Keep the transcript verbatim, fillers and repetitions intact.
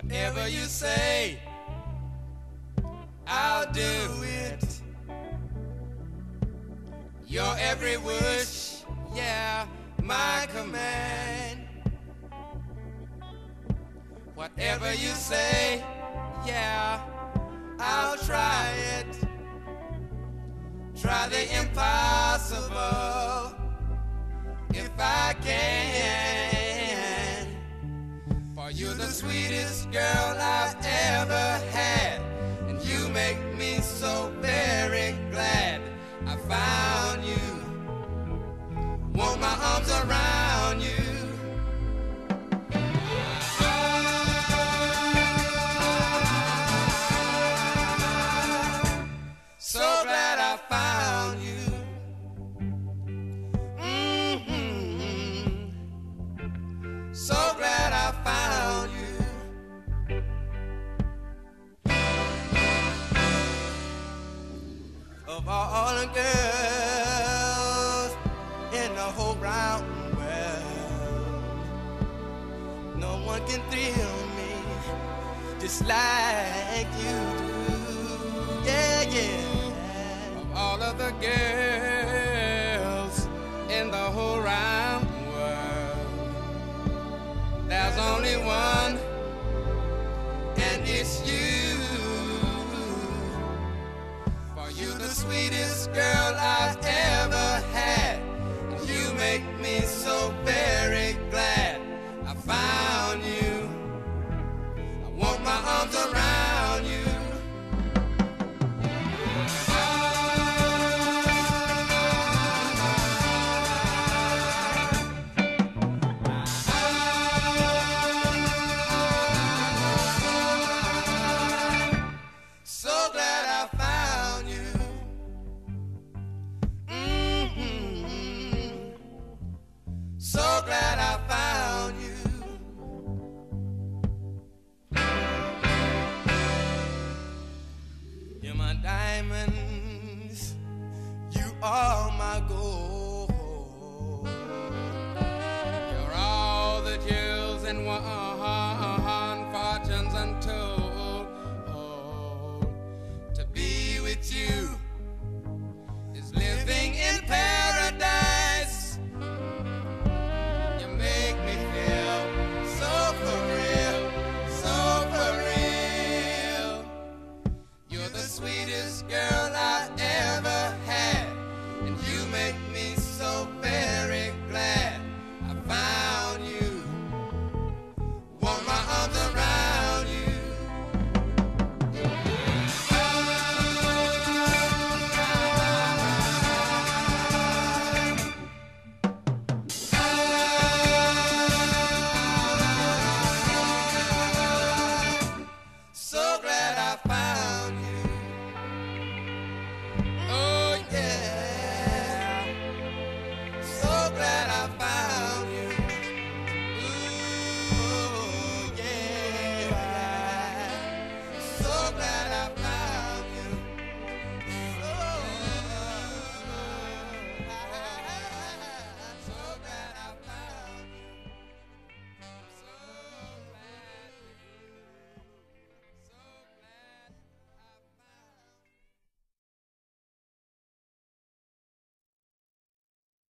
Whatever you say, I'll do it. Your every wish, yeah, my command. Whatever you say, yeah, I'll try it. Try the impossible if I can. For you're the sweetest girl I've ever had, and you make me so very glad I found you. Want my arms around you. So glad I found you. Mm-hmm. So glad I found you. Of all the girls in the whole round world, no one can thrill me just like you do. Yeah, yeah. All of the girls in the whole round world, there's only one, and it's you.